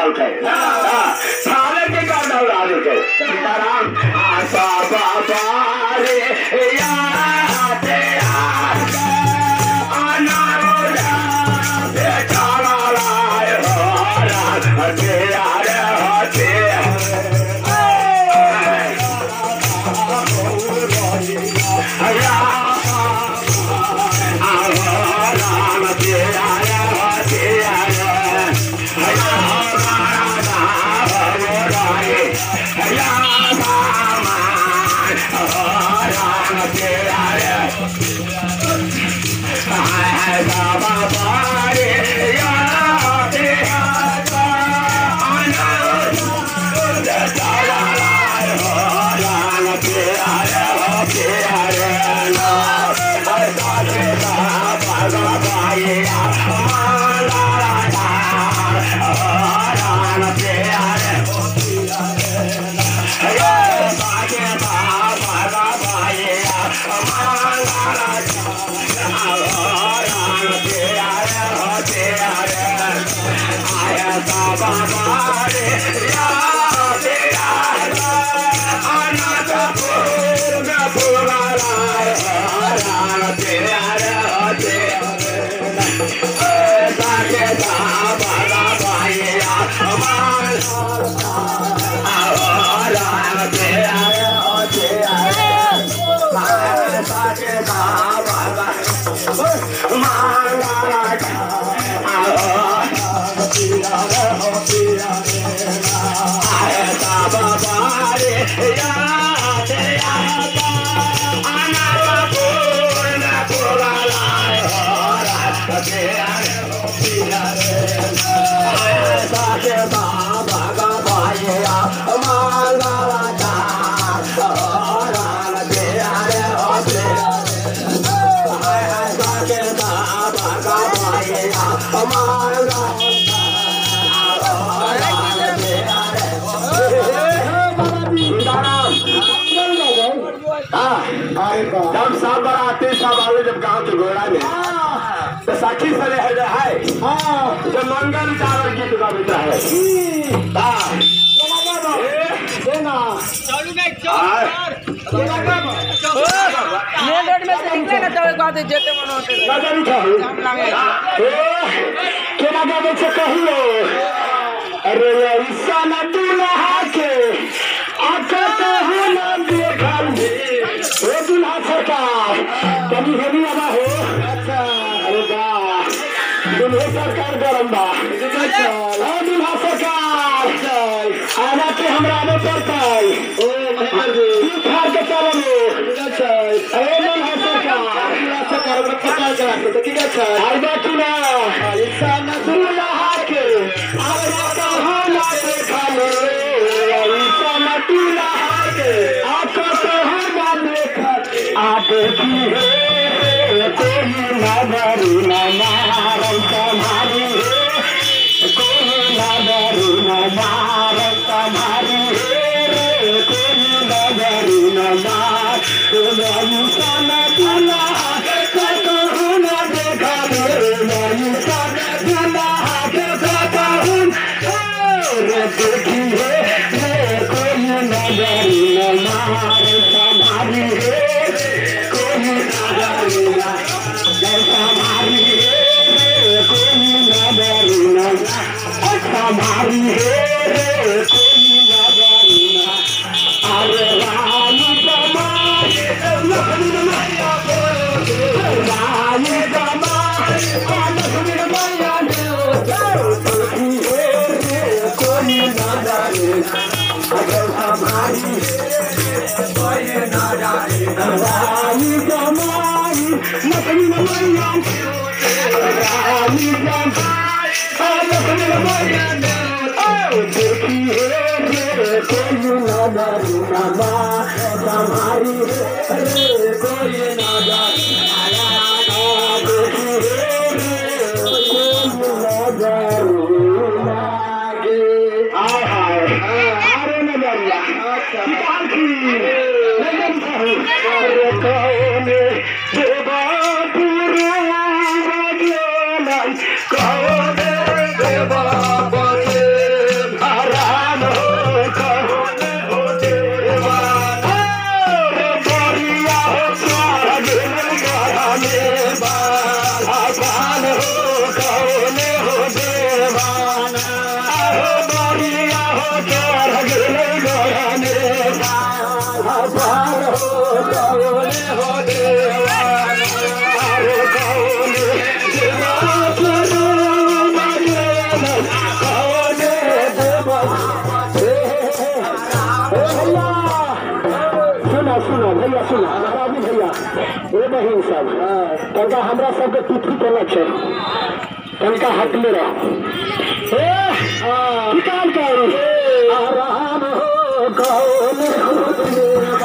डाल के साले के का डाल के सीताराम आशा बाबा रे या ते आना रोजा बेटा लाए हो रे यार होते जब सब बराती सब आवे जब गांव के घोड़ा में तो सखी सरे है जो मंगल चावल गीत गावित है मेन रोड में से निकले ना तब गाते जेते मन होते केना गावे से कहियो अरे ऐसा न दुल्हा के आका तो हो ना देखल ओ दुल्हा सरकार कभी हेवी आवा हो अच्छा अरे वाह दुल्हा सरकार गरम बा ओ दुल्हा सरकार आना के हमरा में पड़ताई ओ महेंद्र जी खार के चलो अच्छा अरे दुल्हा सरकार में पता करा के ठीक है आई बाकी ना ऐसा न दुल्हा के आका तो हो ना देखल ऐसा न दुल्हा के आका तो हो ना देखल आगे की है कोई नजर न मारन तुम्हारी कोई नजर न मारन तुम्हारी कोई नजर न मार तुम्हारी सन दुल्हा कतहु न देखा मेरी सन दुल्हा के कतहु रे देखी है कोई नजर न मार तुम्हारी कोई नजर न तुम्हारी कोई नजर न तुम्हारी कोई नजर न अरे राम जमाए लक्ष्मी मैया राम जमाए लक्ष्मी मैया कोई नजर अगर हमारी कोई नजर राम जमाए लक्ष्मी मैया राम जमाए लक्ष्मी मैया देखी है कोई नजर नमा तुम्हारी कोई नजर देखी है कोई नजर लागे आय हाय अरे नजरिया बाकी नजर अरे कौन देवा पूरा बदला कौन देवा बदला पार हो कौन हो देवान रे कौन सुना भैया सुना राजू भैया ये बहन सब तनका हमरा सबके तिथि केलक छै तनका हटले रह निकाल कर आराम हो कौन